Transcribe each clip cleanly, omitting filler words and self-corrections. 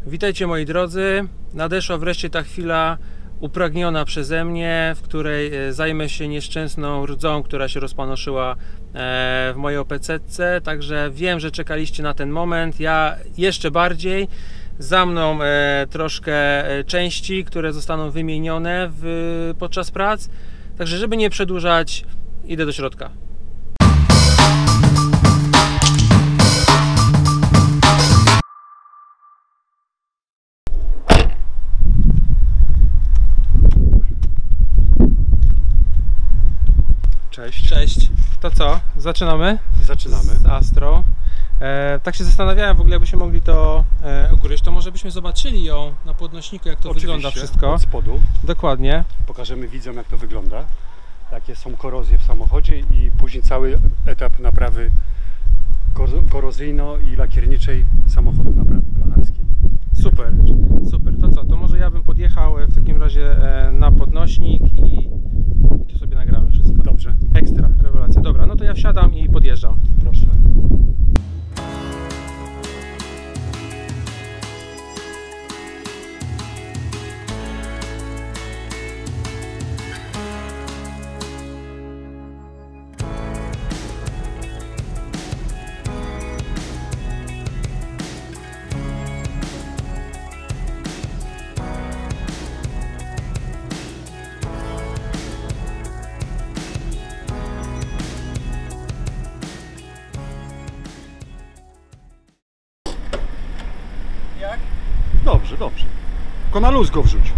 Witajcie moi drodzy, nadeszła wreszcie ta chwila upragniona przeze mnie, w której zajmę się nieszczęsną rdzą, która się rozpanoszyła w mojej OPC-ce, także wiem, że czekaliście na ten moment, ja jeszcze bardziej. Za mną troszkę części, które zostaną wymienione podczas prac, także żeby nie przedłużać, idę do środka. Cześć. Cześć. To co? Zaczynamy? Zaczynamy. Z Astro. Tak się zastanawiałem w ogóle, jakbyśmy mogli to ugryźć, to może byśmy zobaczyli ją na podnośniku, jak to Oczywiście, wygląda wszystko. od spodu. Dokładnie. Pokażemy widzom, jak to wygląda, jakie są korozje w samochodzie i później cały etap naprawy korozyjno i lakierniczej samochodu blacharskiej. Super, super. To co? To może ja bym podjechał w takim razie na podnośnik i tu sobie nagramy wszystko. Dobrze. Ekstra, rewelacja. Dobra, no to ja wsiadam i podjeżdżam. Proszę. Jak? Dobrze, dobrze. Tylko na luz go wrzuć.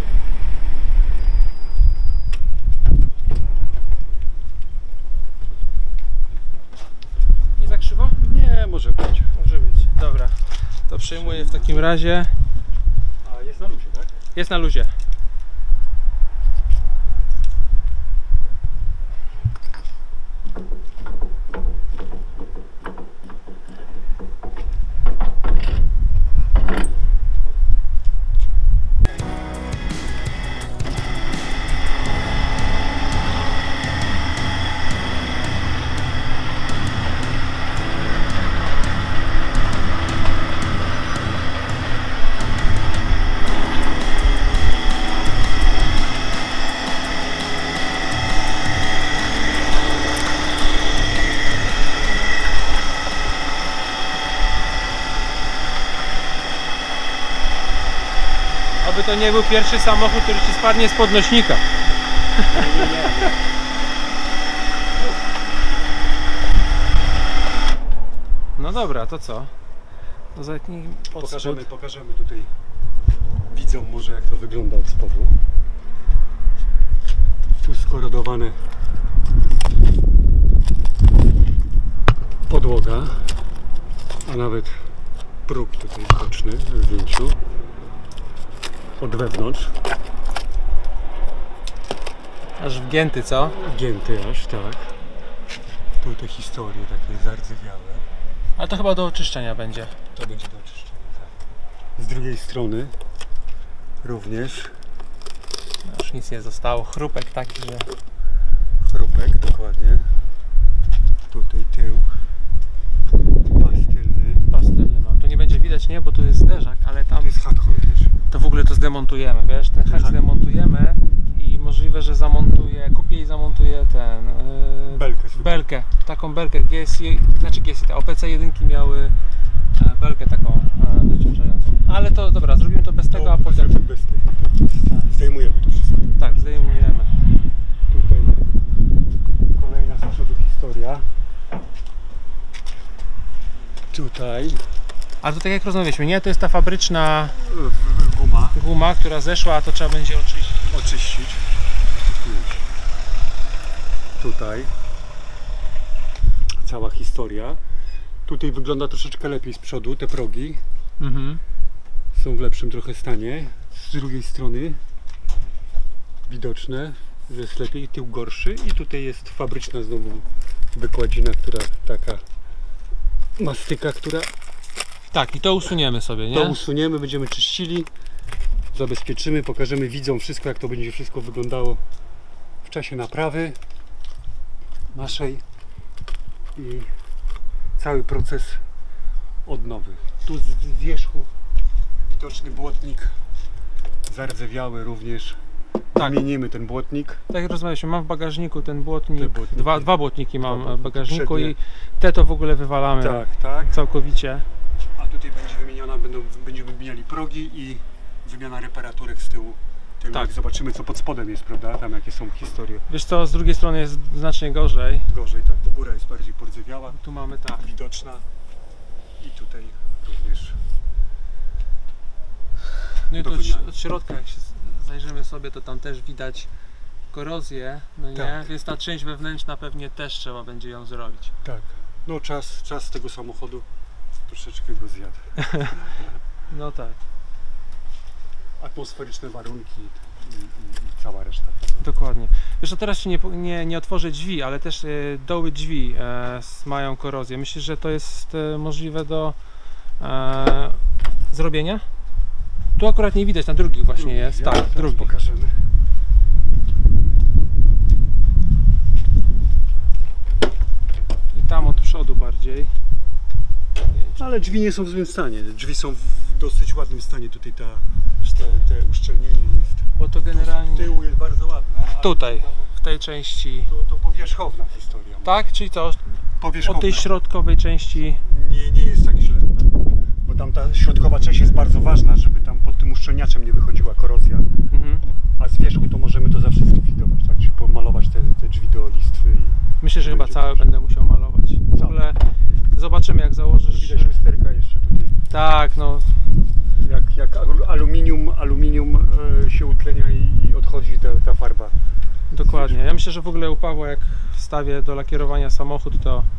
Nie za krzywo? Nie, może być. Może być. Dobra, to przejmuję w takim razie. A jest na luzie, tak? Jest na luzie. Aby to nie był pierwszy samochód, który ci spadnie z podnośnika. Nie. No dobra, to co? No zetnij pod spód. Pokażemy tutaj widzom może, jak to wygląda od spodu. Tu skorodowane podłoga, a nawet próg tutaj boczny w zdjęciu od wewnątrz. Aż wgięty, co? Gięty aż, tak. Tu te historie takie zardzewiałe. Ale to chyba do oczyszczenia będzie. To będzie do oczyszczenia, tak. Z drugiej strony również Już nic nie zostało. Chrupek taki, że... chrupek, dokładnie. Tutaj tył. Pas tylny. Pastylny mam. Tu nie będzie widać, nie? Bo tu jest zderzak, ale tam... Tu jest hak również. To w ogóle to zdemontujemy, wiesz? Ten hak zdemontujemy i możliwe, że zamontuję, kupię i zamontuję ten... Belkę. belkę. Taką belkę GSI, znaczy GSI, te OPC jedynki miały belkę taką dociążającą. Ale to dobra, zrobimy to bez tego, a potem... Bez tego. Zdejmujemy to wszystko. Tak, zdejmujemy. Tutaj kolejna z przodu historia. Tutaj Ale to tak jak rozmawialiśmy, nie? To jest ta fabryczna guma. guma, która zeszła, a to trzeba będzie Oczyścić. Tutaj cała historia. Tutaj wygląda troszeczkę lepiej z przodu, te progi są w lepszym trochę stanie. Z drugiej strony widoczne, że jest lepiej, tył gorszy i tutaj jest fabryczna znowu wykładzina, która taka mastyka, która Tak, i to usuniemy sobie, nie? to usuniemy, będziemy czyścili, zabezpieczymy, pokażemy widzom wszystko, jak to będzie wszystko wyglądało w czasie naprawy naszej i cały proces odnowy. Tu z wierzchu widoczny błotnik, zardzewiały również. Tak. Wymienimy ten błotnik. Tak jak rozmawialiśmy, mam w bagażniku ten błotnik, Te błotniki. dwa błotniki mam błotniki w bagażniku przednie. i te to w ogóle wywalamy Tak. całkowicie. A tutaj będzie wymieniona, będziemy wymieniali progi i wymiana reparaturek z tyłu. Tak. Zobaczymy, co pod spodem jest, prawda? Tam jakie są historie. Wiesz co, z drugiej strony jest znacznie gorzej. Gorzej, tak, bo góra jest bardziej pordzewiała, Tu mamy tak. widoczna i tutaj również. No i do tu wymiany. od środka, jak się zajrzymy sobie, to tam też widać korozję, no nie? Tak. Więc ta część wewnętrzna pewnie też trzeba będzie ją zrobić. Tak. No czas tego samochodu troszeczkę go zjadł. No tak, Atmosferyczne warunki i cała reszta. dokładnie. Wiesz, to teraz się nie otworzę drzwi, ale też doły drzwi mają korozję. Myślisz, że to jest możliwe do zrobienia? Tu akurat nie widać, na drugich właśnie jest. Tak, teraz drugi. pokażemy. I tam od przodu bardziej. Ale drzwi nie są w złym stanie. Drzwi są w dosyć ładnym stanie. Tutaj te uszczelnienie jest. Bo to Z generalnie tyłu jest bardzo ładne. a tutaj, w tej części. To powierzchowna historia. Tak? Czyli co? Powierzchowna. Od tej środkowej części. Nie jest tak źle. Tak? Bo tam ta środkowa część jest bardzo ważna, żeby tam pod tym uszczelniaczem nie wychodziła korozja. Mhm. A z wierzchu to możemy to zawsze zlikwidować, tak? Czyli pomalować te drzwi do listwy i Myślę, że chyba będzie całe dobrze. będę musiał malować. W Całe. ogóle zobaczymy, jak założysz. widać lusterka jeszcze tutaj. Tak, no Jak aluminium się utlenia i odchodzi ta farba. dokładnie. Ja myślę, że w ogóle u Pawła, jak wstawię do lakierowania samochód,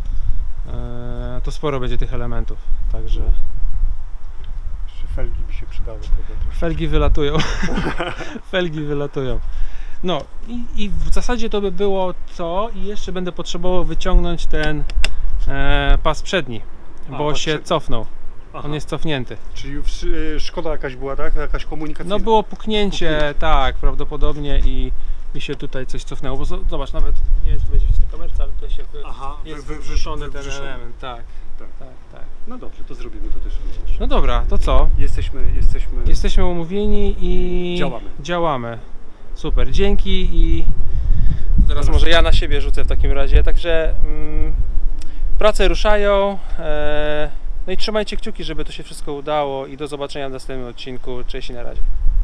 to sporo będzie tych elementów. Także Jeszcze felgi by się przydały. Prawda? felgi wylatują. Felgi wylatują. No i w zasadzie to by było to i jeszcze będę potrzebował wyciągnąć ten pas przedni, bo pas się przedni. cofnął. Aha. On jest cofnięty. Czyli szkoda jakaś była, tak? Jakaś komunikacja. No było puknięcie, tak, prawdopodobnie i się tutaj coś cofnęło, bo zobacz, nawet, nie wiem czy będzie widać na kamerce, ale tutaj się Aha, jest wybrzuszony wrzuszony ten element, tak, Tak. tak. No dobrze, to zrobimy to też również. No dobra, to co? Jesteśmy umówieni i Działamy. Super, dzięki i teraz może ja na siebie rzucę w takim razie, także prace ruszają, no i trzymajcie kciuki, żeby to się wszystko udało i do zobaczenia w następnym odcinku, cześć i na razie.